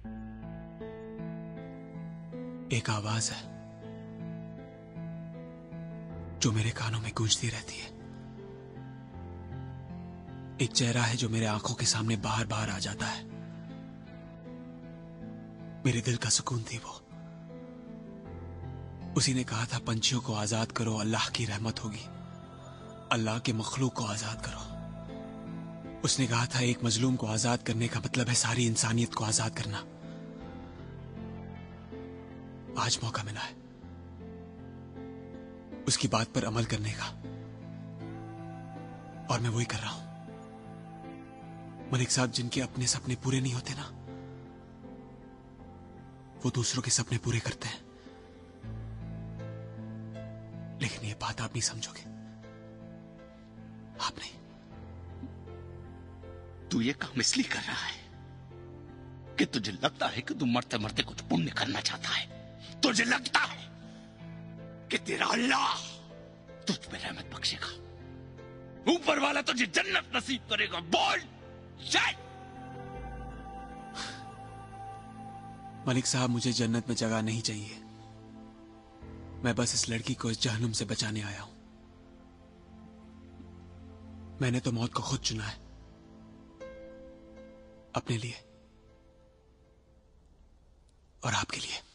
एक आवाज है जो मेरे कानों में गूंजती रहती है। एक चेहरा है जो मेरे आंखों के सामने बार बार आ जाता है। मेरे दिल का सुकून थी वो। उसी ने कहा था पंछियों को आजाद करो, अल्लाह की रहमत होगी। अल्लाह के मखलूक को आजाद करो। उसने कहा था एक मजलूम को आजाद करने का मतलब है सारी इंसानियत को आजाद करना। आज मौका मिला है उसकी बात पर अमल करने का, और मैं वही कर रहा हूं। मलिक साहब, जिनके अपने सपने पूरे नहीं होते ना, वो दूसरों के सपने पूरे करते हैं। लेकिन ये बात आप नहीं समझोगे। आप नहीं। तू ये काम इसलिए कर रहा है कि तुझे लगता है कि तू मरते मरते कुछ पुण्य करना चाहता है। तुझे लगता है कि तेरा अल्लाह तुझ पे रहमत बख्शेगा, ऊपर वाला तुझे जन्नत नसीब करेगा। बोल जय। मलिक साहब, मुझे जन्नत में जगह नहीं चाहिए। मैं बस इस लड़की को इस जहन्नुम से बचाने आया हूं। मैंने तो मौत को खुद चुना है, अपने लिए और आपके लिए।